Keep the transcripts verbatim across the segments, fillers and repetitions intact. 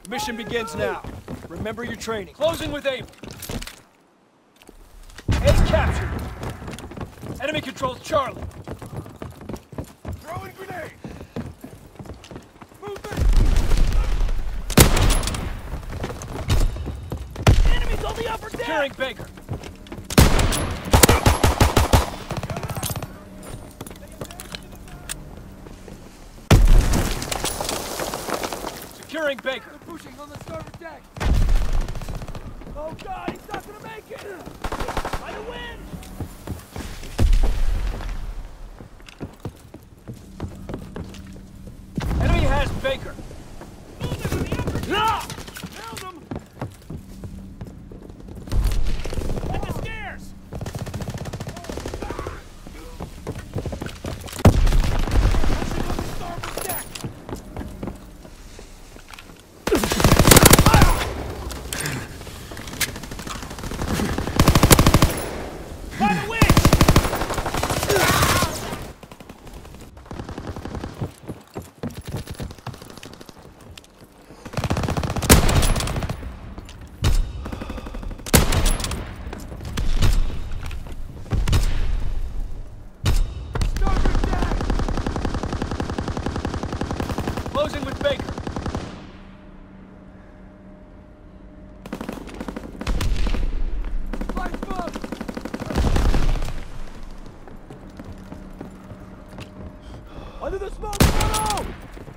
Mission begins now. Remember your training. Closing with Able. A captured. Enemy controls Charlie. Throwing grenade! Movement! Enemies on the upper deck! Securing Baker. Securing Baker. They're pushing on the starboard deck! Oh god, he's not gonna make it! By the wind! Enemy has Baker. Ah! Nailed him! At the stairs! Pushing on the starboard deck! By the winch! Starboard deck! Closing with Baker. Lifeboat! Under the smoke, Bruno!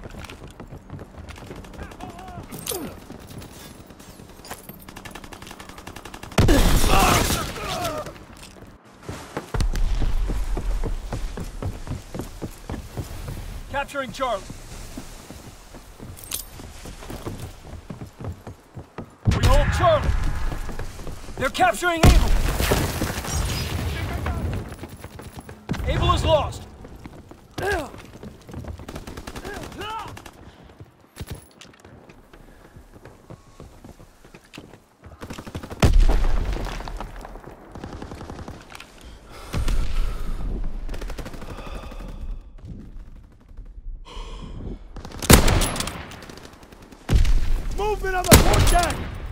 Capturing Charlie. We hold Charlie. They're capturing Able. Able is lost. Movement on the port deck!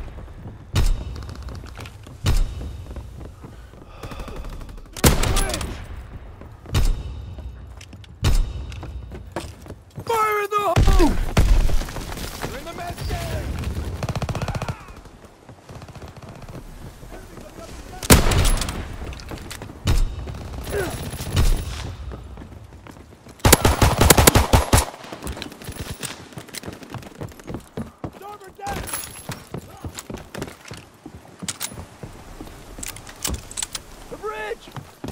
Fire in the hole! They're in the med stand! Starboard deck! The bridge!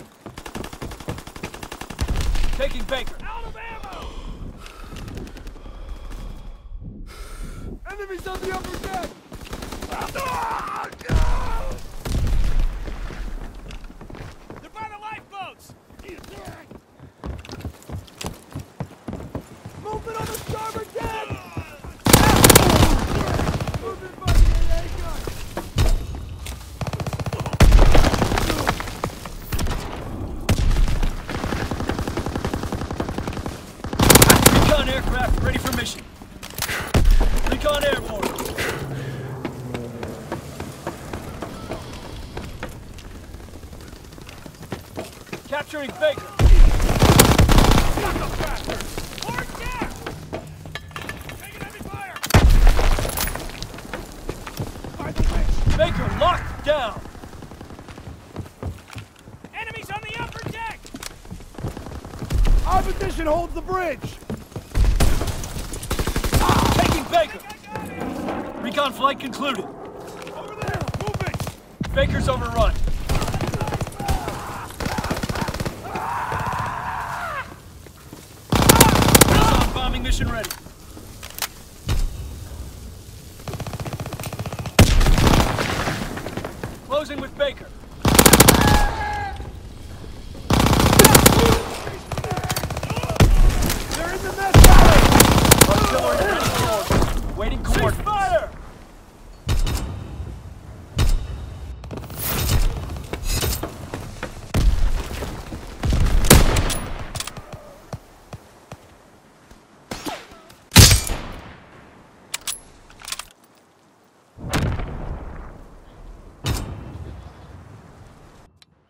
Taking Baker. Out of ammo! Enemies on the upper deck! They're by the lifeboats! Movement on the starboard deck! Movement by the A A gun! Recon aircraft ready for mission. Recon airborne. Capturing Baker. Got the bastard! Port deck! Taking heavy fire! By the winch! Baker locked down. Enemies on the upper deck! Opposition holds the bridge! Taking Baker. Recon flight concluded. Over there! Movement! Baker's overrun. Missile bombing mission ready. Closing with Baker. They're in the med valley! Artillery ready for orders. Waiting coordinates. Fire!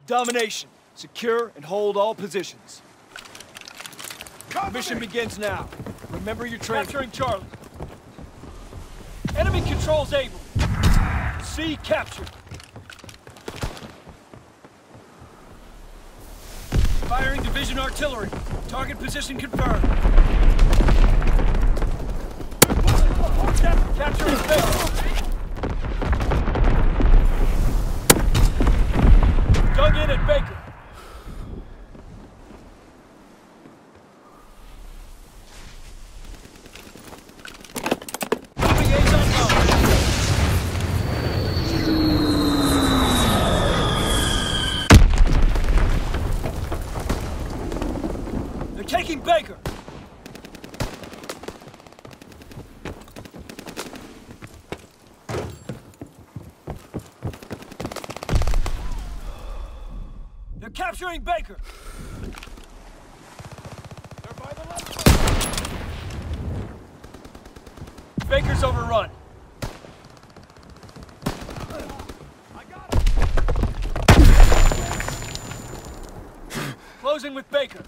Domination. Secure and hold all positions. Cover Mission me. begins now. Remember your training. Capturing Charlie. Enemy controls Able. C captured. Firing division artillery. Target position confirmed. Capturing Baker. Dug in at Baker. Dropping A's on bomb. They're taking Baker. They're capturing Baker. They're by the left. Baker's overrun. I got him. Closing with Baker.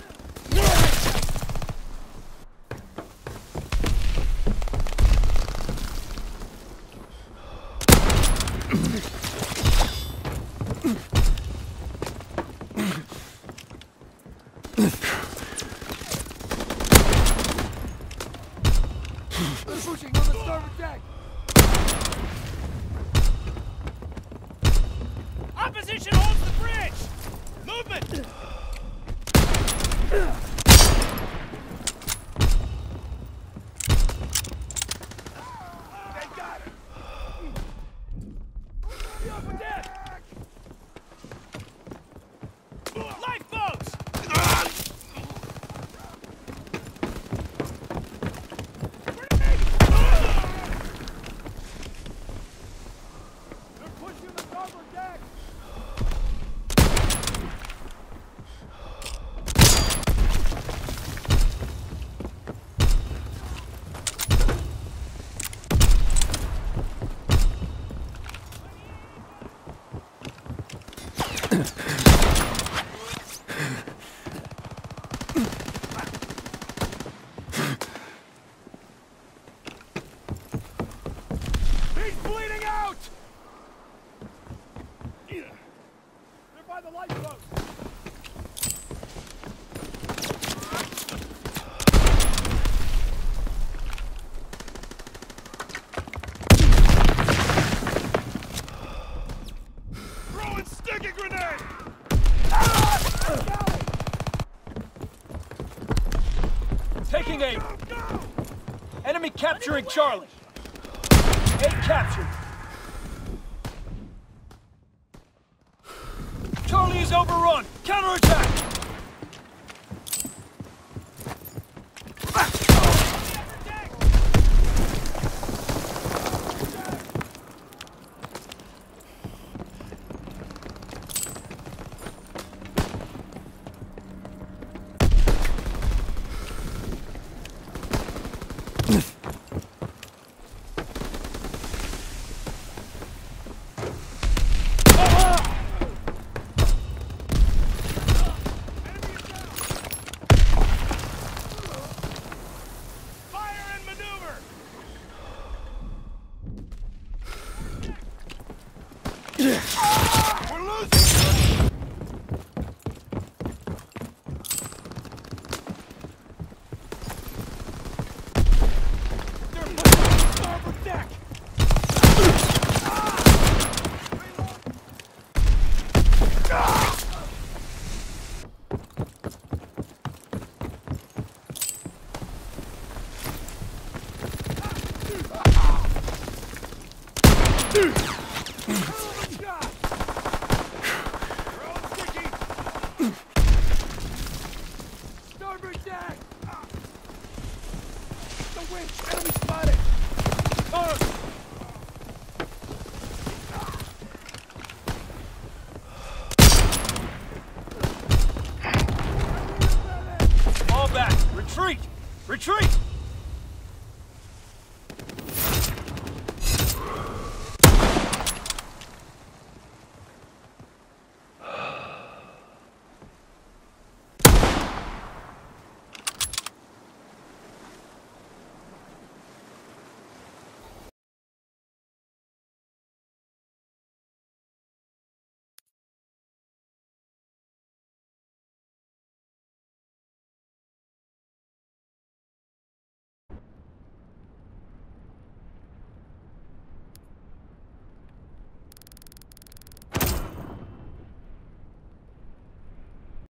They're pushing on the starboard deck. Opposition holds the bridge! Movement! They got it. The upper deck. Lifeboats! They're pushing the starboard deck. He's bleeding out! They're by the lifeboat. Throwing sticky grenade! Taking aim. Go, go! Enemy capturing Charlie. A captured. Charlie is overrun. Counterattack. Fire and maneuver! We're losing! They're pushing on the starboard deck.